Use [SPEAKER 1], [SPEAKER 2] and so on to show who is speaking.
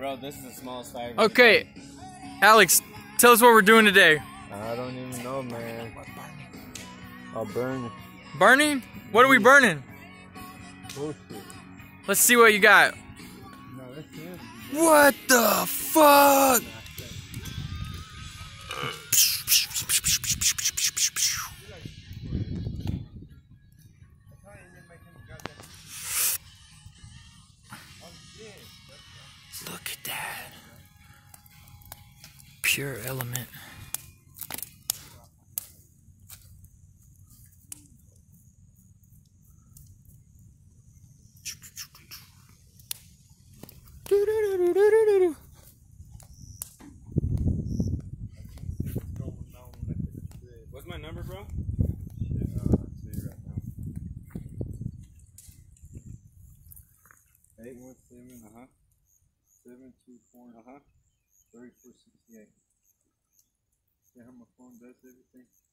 [SPEAKER 1] Bro, this is the smallest fire.
[SPEAKER 2] Okay, Alex, tell us what we're doing today.
[SPEAKER 1] I don't even know, man. I'll burn it.
[SPEAKER 2] Burning? What are we burning?
[SPEAKER 1] Bullshit.
[SPEAKER 2] Let's see what you got.
[SPEAKER 1] No, that's him.
[SPEAKER 2] What the fuck? Look at that. Pure element.
[SPEAKER 1] What's my number, bro?
[SPEAKER 3] Shit, I'll tell you right now. 817 724 3468. See how my phone does everything?